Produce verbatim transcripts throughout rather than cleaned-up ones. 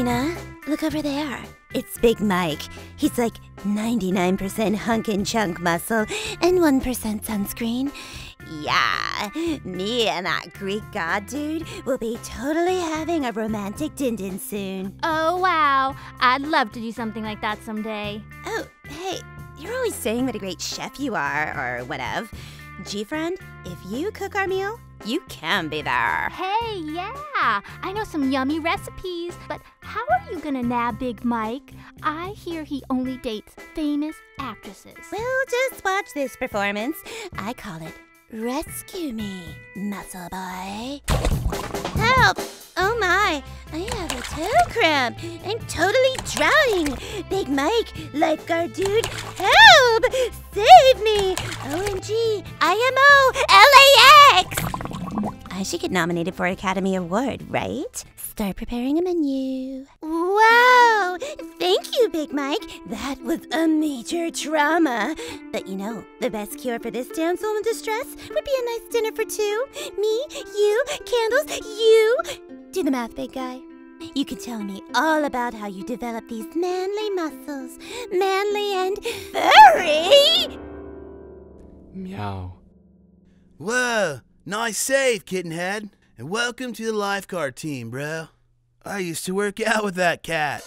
Aquina, look over there. It's Big Mike. He's like ninety-nine percent hunk and chunk muscle and one percent sunscreen. Yeah, me and that Greek god dude will be totally having a romantic din-din soon. Oh, wow. I'd love to do something like that someday. Oh, hey, you're always saying what a great chef you are, or whatever. G-friend, if you cook our meal, you can be there. Hey, yeah, I know some yummy recipes, but how are you gonna nab Big Mike? I hear he only dates famous actresses. Well, just watch this performance. I call it Rescue Me, muscle boy. Help! Oh my, I have a toe cramp. I'm totally drowning. Big Mike, lifeguard dude, help! Save me! O M G, I M O, L A X! I should get nominated for an Academy Award, right? Start preparing a menu. Wow! Thank you, Big Mike. That was a major trauma. But you know, the best cure for this damsel in distress would be a nice dinner for two. Me, you, candles, you. Do the math, big guy. You can tell me all about how you develop these manly muscles. Manly and furry! Meow. Whoa, nice save, Kittenhead. And welcome to the lifeguard team, bro. I used to work out with that cat.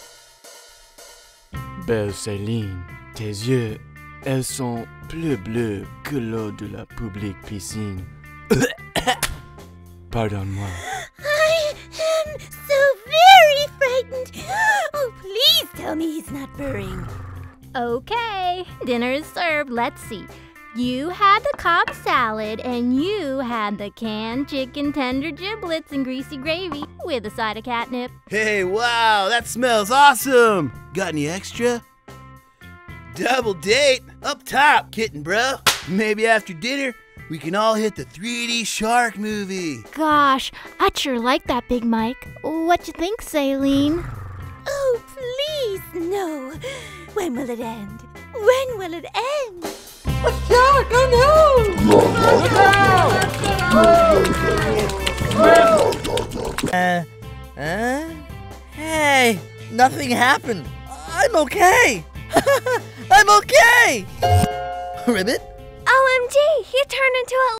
Belle Saline, tes yeux, elles sont plus bleus que l'eau de la publique piscine. Pardonne-moi. I am so very frightened. Oh, please tell me he's not burring. Okay, dinner is served. Let's see. You had the Cobb salad, and you had the canned chicken tender giblets and greasy gravy with a side of catnip. Hey, wow, that smells awesome. Got any extra? Double date, up top, kitten bro. Maybe after dinner, we can all hit the three D shark movie. Gosh, I'd sure like that, Big Mike. What you think, Saline? Oh, please, no. When will it end? When will it end? A shark! Oh no! Uh, uh? Hey, nothing happened. I'm okay. I'm okay. Ribbit? O M G, you turned into a